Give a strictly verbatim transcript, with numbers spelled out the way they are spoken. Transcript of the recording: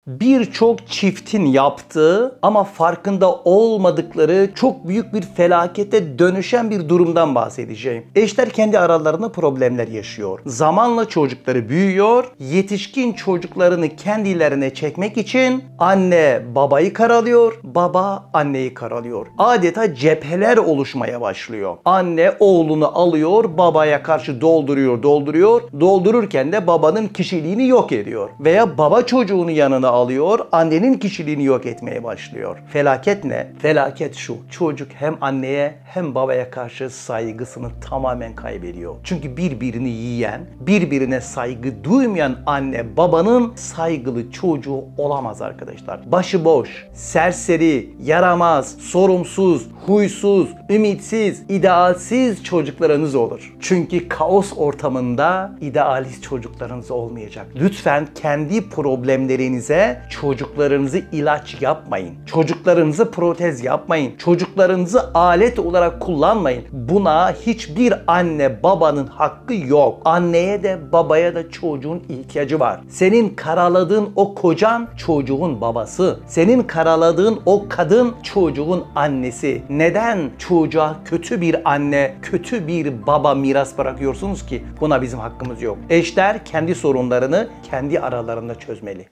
birçok çiftin yaptığı ama farkında olmadıkları çok büyük bir felakete dönüşen bir durumdan bahsedeceğim. Eşler kendi aralarında problemler yaşıyor. Zamanla çocukları büyüyor. Yetişkin çocuklarını kendilerine çekmek için anne babayı karalıyor, baba anneyi karalıyor. Adeta cepheler oluşmaya başlıyor. Anne oğlunu alıyor, babaya karşı dolduruyor, dolduruyor. Doldururken de babanın kişiliğini yok ediyor. Veya baba çocuğunu yanına alıyor, annenin kişiliğini yok etmeye başlıyor. Felaket ne? Felaket şu. Çocuk hem anneye hem babaya karşı saygısını tamamen kaybediyor. Çünkü birbirini yiyen, birbirine saygı duymayan anne babanın saygılı çocuğu olamaz arkadaşlar. Başıboş, serseri, yaramaz, sorumsuz, huysuz, ümitsiz, idealsiz çocuklarınız olur. Çünkü kaos ortamında idealist çocuklarınız olmayacak. Lütfen kendi problemlerinize çocuklarınızı ilaç yapmayın. Çocuklarınızı protez yapmayın. Çocuklarınızı alet olarak kullanmayın. Buna hiçbir anne babanın hakkı yok. Anneye de babaya da çocuğun ihtiyacı var. Senin karaladığın o kocan çocuğun babası. Senin karaladığın o kadın çocuğun annesi. Neden çocuğa kötü bir anne, kötü bir baba miras bırakıyorsunuz ki? Buna bizim hakkımız yok. Eşler kendi sorunlarını kendi aralarında çözmeli.